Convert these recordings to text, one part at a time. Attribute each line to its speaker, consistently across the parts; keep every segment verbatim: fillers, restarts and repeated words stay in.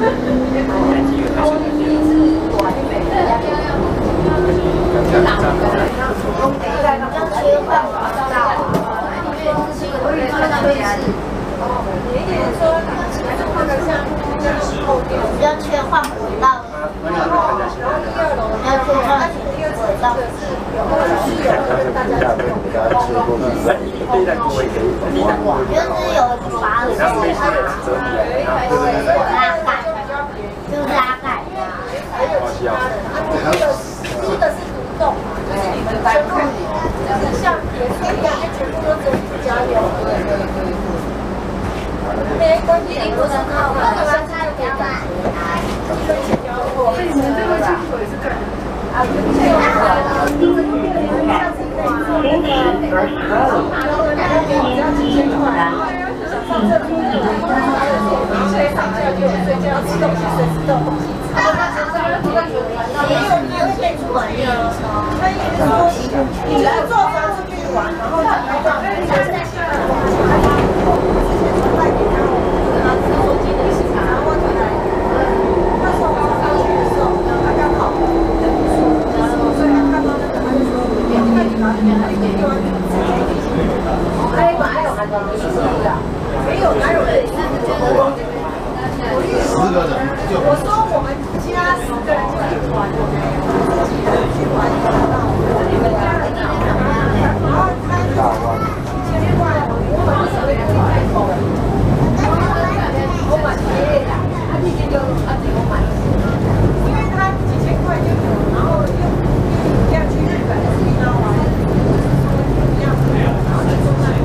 Speaker 1: 要切换轨道，然后要切换轨道。就是有把手拉杆，就拉杆
Speaker 2: 这个是独栋嘛，就是你们全部就是像别墅一样，全部都自己加油。对对对。没关系，你不能靠那个完差给他。所以你们这个清楚也是干的。啊，对啊。睡上觉就有睡觉，吃东西随吃东西。也有也会变出来的。所以是说，你来坐船出去玩，然后你拍照，就是在下。没有哪有人十个人就我说我们家十个人就一团，几个人去玩然后他前面过来我们是会开口的我买鞋的他今天就他自己买因为他几千块就有然后又要去日本去那玩一样然后就说那里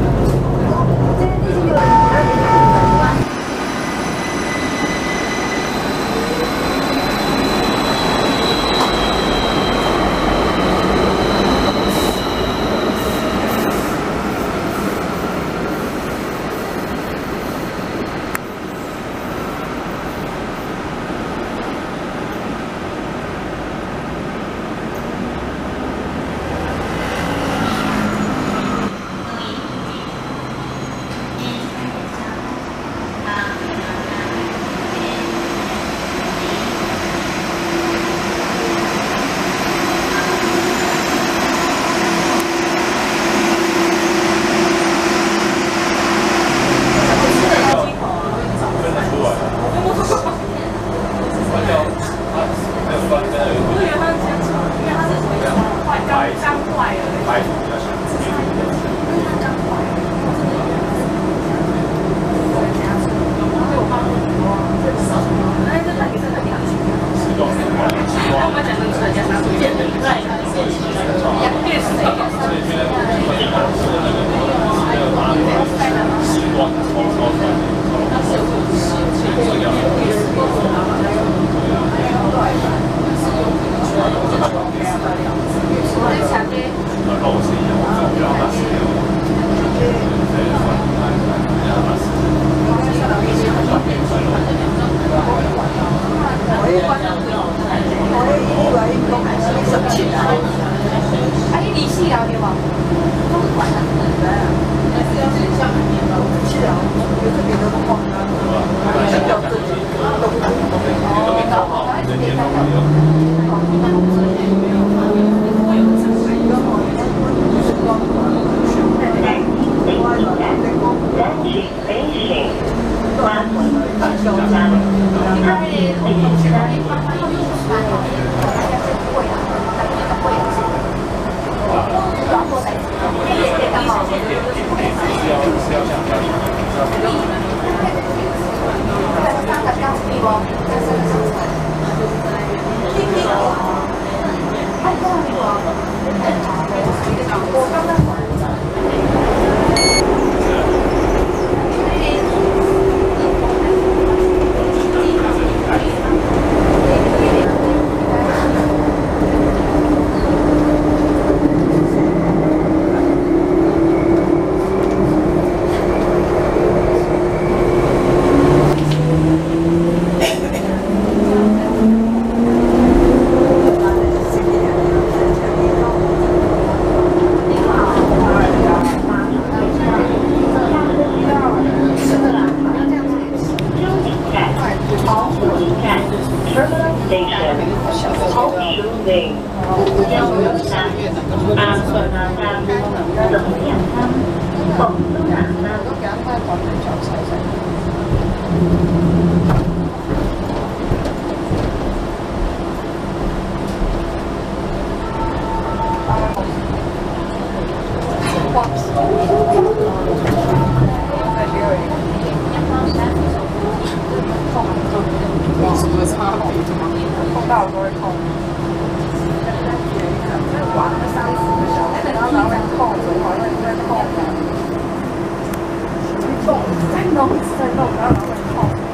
Speaker 3: 站 Terminal Station 红石尾江湖山阿克那山等健康广东南山。
Speaker 2: 有什么差别吗？碰到都会痛。玩了三四个小时，然后拿来痛，怎么好像在痛呢？痛，再弄，再弄，然后拿来痛。